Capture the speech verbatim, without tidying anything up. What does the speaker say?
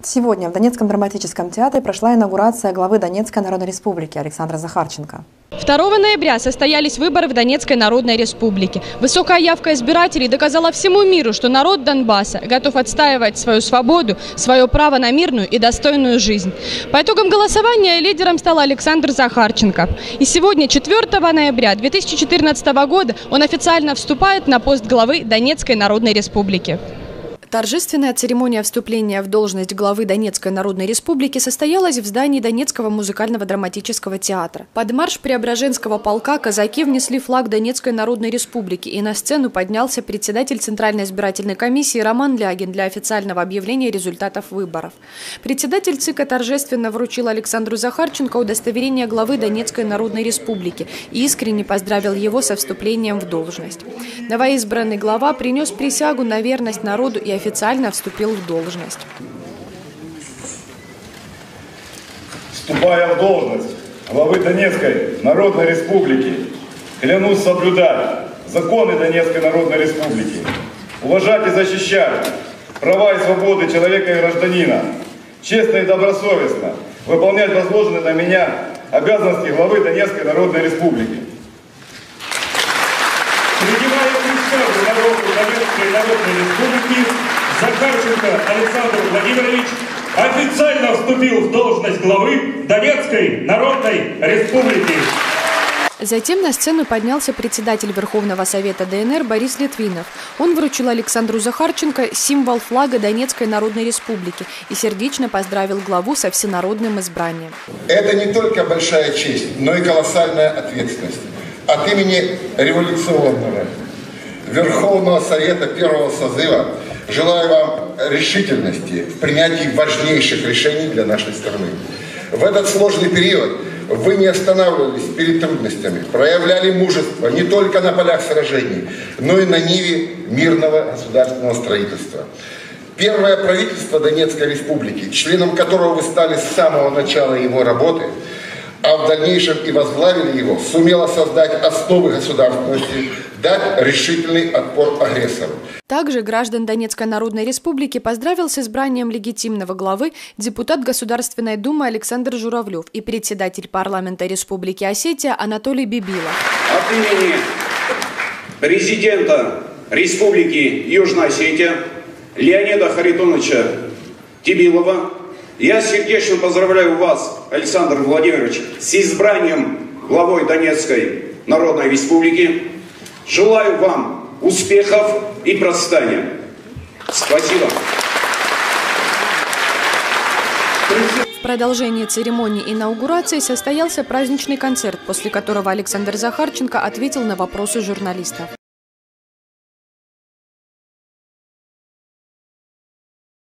Сегодня в Донецком драматическом театре прошла инаугурация главы Донецкой Народной Республики Александра Захарченко. второго ноября состоялись выборы в Донецкой Народной Республике. Высокая явка избирателей доказала всему миру, что народ Донбасса готов отстаивать свою свободу, свое право на мирную и достойную жизнь. По итогам голосования лидером стал Александр Захарченко. И сегодня, четвёртого ноября две тысячи четырнадцатого года, он официально вступает на пост главы Донецкой Народной Республики. Торжественная церемония вступления в должность главы Донецкой Народной Республики состоялась в здании Донецкого музыкального драматического театра. Под марш Преображенского полка казаки внесли флаг Донецкой Народной Республики, и на сцену поднялся председатель Центральной избирательной комиссии Роман Лягин для официального объявления результатов выборов. Председатель ЦИКа торжественно вручил Александру Захарченко удостоверение главы Донецкой Народной Республики и искренне поздравил его со вступлением в должность. Новоизбранный глава принес присягу на верность народу и официально вступил в должность. Вступая в должность главы Донецкой Народной Республики, клянусь соблюдать законы Донецкой Народной Республики, уважать и защищать права и свободы человека и гражданина, честно и добросовестно выполнять возложенные на меня обязанности главы Донецкой Народной Республики. Принимая присягу народу Донецкой Народной Республики, Захарченко Александр Владимирович официально вступил в должность главы Донецкой Народной Республики. Затем на сцену поднялся председатель Верховного Совета ДНР Борис Литвинов. Он вручил Александру Захарченко символ флага Донецкой Народной Республики и сердечно поздравил главу со всенародным избранием. Это не только большая честь, но и колоссальная ответственность. От имени революционного Верховного Совета первого созыва желаю вам решительности в принятии важнейших решений для нашей страны. В этот сложный период вы не останавливались перед трудностями, проявляли мужество не только на полях сражений, но и на ниве мирного государственного строительства. Первое правительство Донецкой Республики, членом которого вы стали с самого начала его работы, а в дальнейшем и возглавили его, сумело создать основы государственности, дать решительный отпор агрессору. Также граждан Донецкой Народной Республики поздравил с избранием легитимного главы депутат Государственной Думы Александр Журавлев и председатель парламента Республики Осетия Анатолий Бибилов. От имени президента Республики Южная Осетия Леонида Харитоновича Тибилова я сердечно поздравляю вас, Александр Владимирович, с избранием главой Донецкой Народной Республики. Желаю вам успехов и процветания. Спасибо. В продолжении церемонии инаугурации состоялся праздничный концерт, после которого Александр Захарченко ответил на вопросы журналистов.